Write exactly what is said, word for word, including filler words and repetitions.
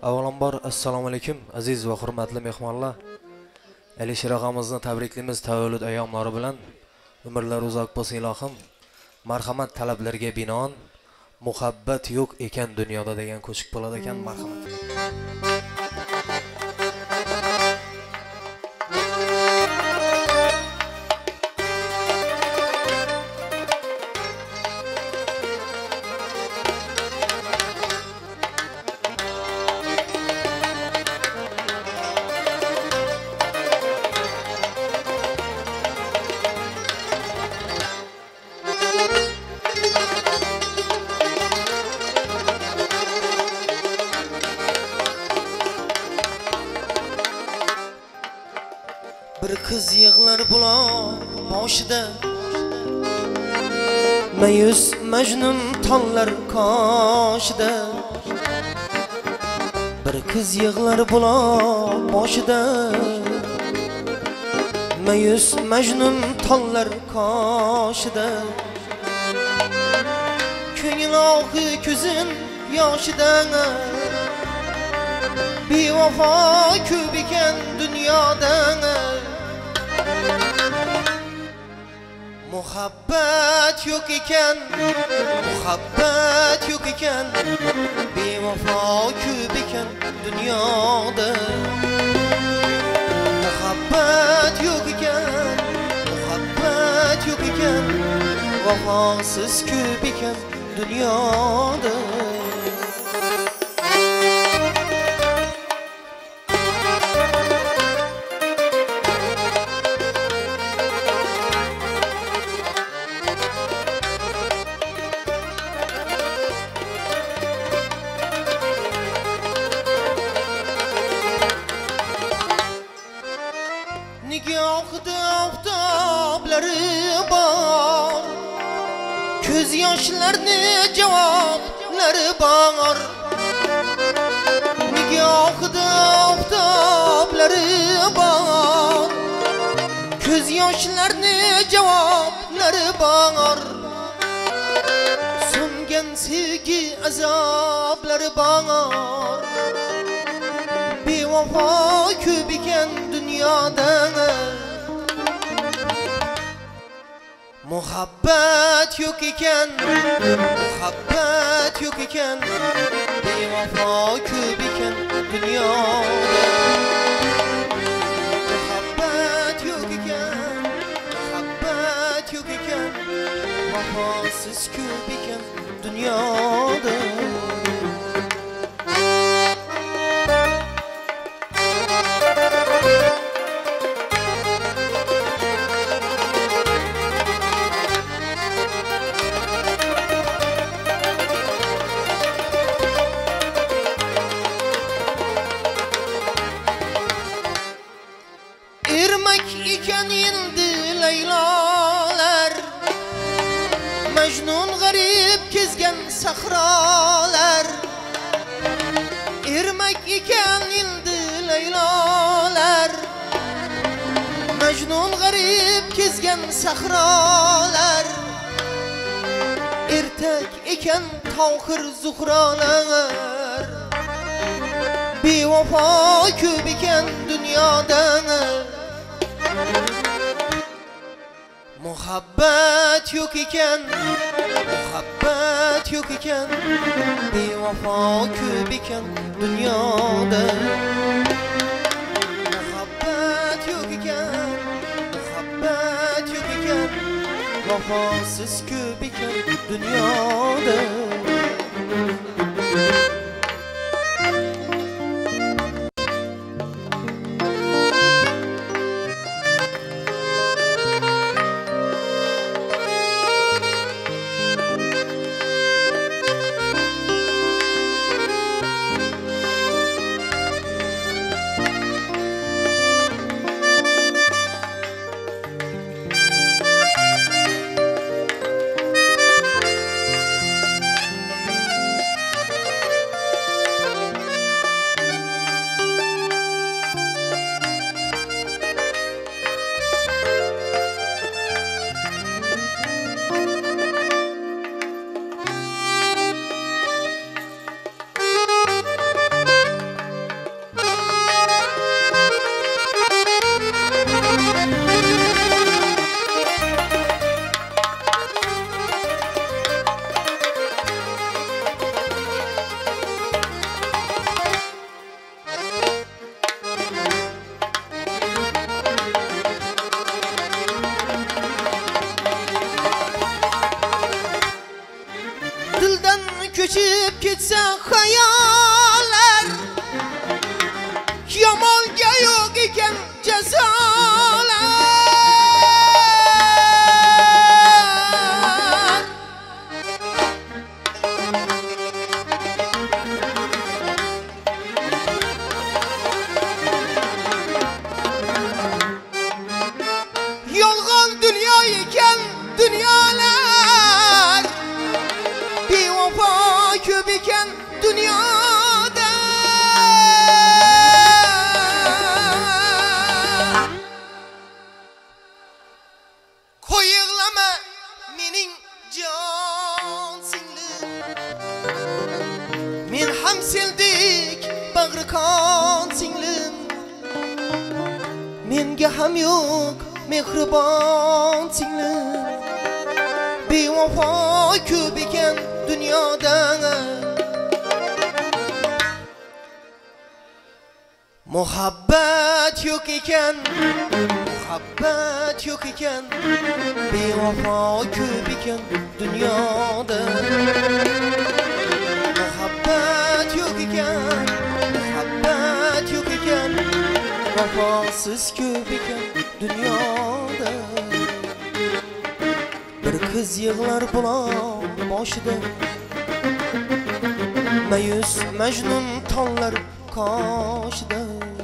Avvalambor assalomu alaykum aziz va hurmatli mehmonlar. Alisher og'amizni tabriklaymiz tavallud ayyomlari bilan. Umrlar uzoq bo'lsin ilohim. Marhamat talablarga binoan muhabbat yo'q ekan dunyoda degan qo'shiq bo'ladi ekan. Marhamat. Bir kız yığlar bulan boshida mayus majnun tonlar qoshida. Bir kız yığlar bulan boshida mayus majnun tonlar qoshida. Ko'ngil oqi ko'zin yoshidan bevafo ko'p ekan dunyoda. Muhabbat yo'q ekan, muhabbat yo'q ekan, bevafo ko'p ekan dunyoda. Muhabbat yo'q ekan, muhabbat yo'q ekan, vafosiz ko'p ekan dunyoda. Nigohda oftoblari bor, ko'z yoshlarni javoblari bor. Nigohda oftoblari bor, ko'z yoshlarni javoblari bor. So'ngan sevgi azoblari bor. Bevafo ko'p ekan dunyoda. Muhabbat yo'q ekan, muhabbat yo'q ekan, bevafo ko'p ekan dunyoda. Muhabbat yo'q ekan, muhabbat yo'q ekan, vafosiz ko'p ekan dunyoda. Irmak ekan endi laylolar, Majnun g'arib kezgan sahrolar. Irmak ekan endi laylolar, Majnun g'arib kezgan sahrolar. Ertak ekan tohir zuhrolar, bevafo ko'p ekan dunyoda. Muhabbat yo'q ekan, muhabbat yo'q ekan, bevafo ko'p ekan dunyoda. Muhabbat yo'q ekan, muhabbat yo'q ekan, vafosiz ko'p ekan dunyoda. ko'chib ketsa xayollar, yomonga yo'q ekan jazolar. Yolg'on dunyo ekan dunyolar, bevafo ko'p ekan dunyoda. Qo'y yig'lama mening jon singlim, men ham sendek bag'ri qon singlim. Menga ham yo'q mehribon singlim, bevafo ko'p ekan dunyoda. Muhabbat yo'q ekan, muhabbat yo'q ekan, bevafo ko'p ekan dunyoda. Muhabbat yo'q ekan, muhabbat yo'q ekan, vafosiz ko'p ekan dunyoda. Bir qiz yig'lar buloq boshida, mayus majnun tonlar qoshida.